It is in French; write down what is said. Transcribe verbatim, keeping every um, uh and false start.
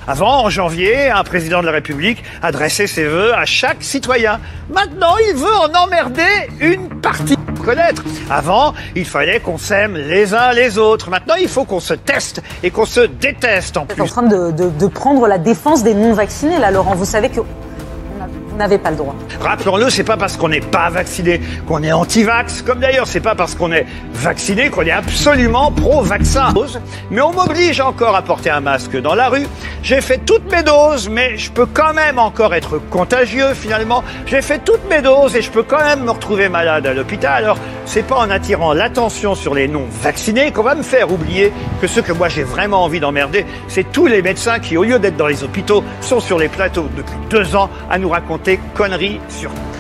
Avant, en janvier, un président de la République adressait ses vœux à chaque citoyen. Maintenant, il veut en emmerder une partie. Connaître. Avant, il fallait qu'on s'aime les uns les autres. Maintenant, il faut qu'on se teste et qu'on se déteste en plus. Vous êtes en train de, de, de prendre la défense des non-vaccinés, là, Laurent. Vous savez que vous n'avez pas le droit. Rappelons-le, c'est pas parce qu'on n'est pas vacciné qu'on est anti-vax, comme d'ailleurs c'est pas parce qu'on est vacciné qu'on est absolument pro-vaccin. Mais on m'oblige encore à porter un masque dans la rue. J'ai fait toutes mes doses, mais je peux quand même encore être contagieux finalement. J'ai fait toutes mes doses et je peux quand même me retrouver malade à l'hôpital. Alors, c'est pas en attirant l'attention sur les non-vaccinés qu'on va me faire oublier que ceux que moi j'ai vraiment envie d'emmerder, c'est tous les médecins qui, au lieu d'être dans les hôpitaux, sont sur les plateaux depuis deux ans à nous raconter conneries sur